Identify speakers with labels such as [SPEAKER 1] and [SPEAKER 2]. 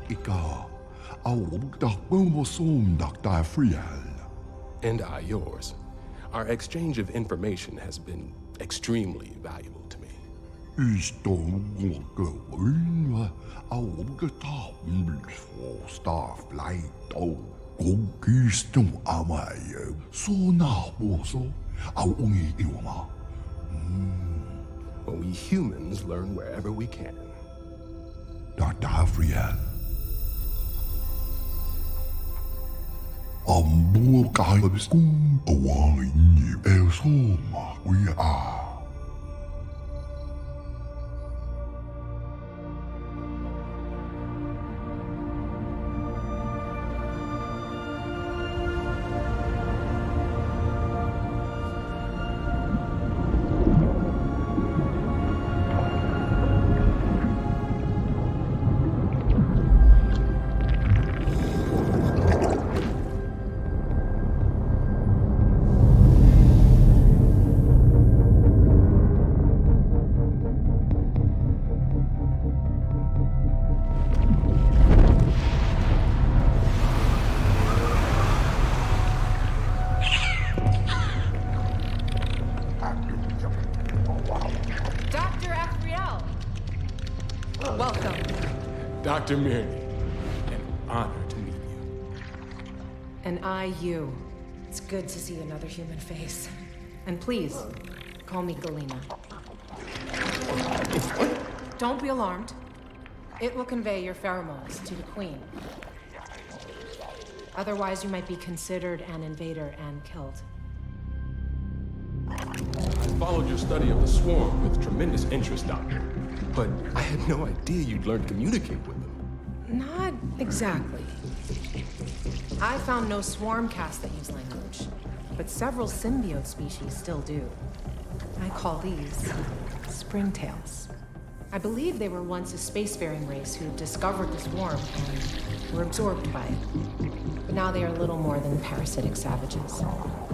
[SPEAKER 1] And I yours. Our exchange of information has been extremely valuable to me. Well, we humans learn wherever we can. Dr. Mirny, an honor to meet you.
[SPEAKER 2] And I, you. It's good to see another human face. And please, call me Galena. Don't be alarmed. It will convey your pheromones to the Queen. Otherwise, you might be considered an invader and killed.
[SPEAKER 1] I followed your study of the swarm with tremendous interest, Doctor. But I had no idea you'd learned to communicate with them.
[SPEAKER 2] Not exactly. I found no swarm casts that use language, but several symbiote species still do. I call these springtails. I believe they were once a spacefaring race who discovered the swarm and were absorbed by it. But now they are little more than parasitic savages.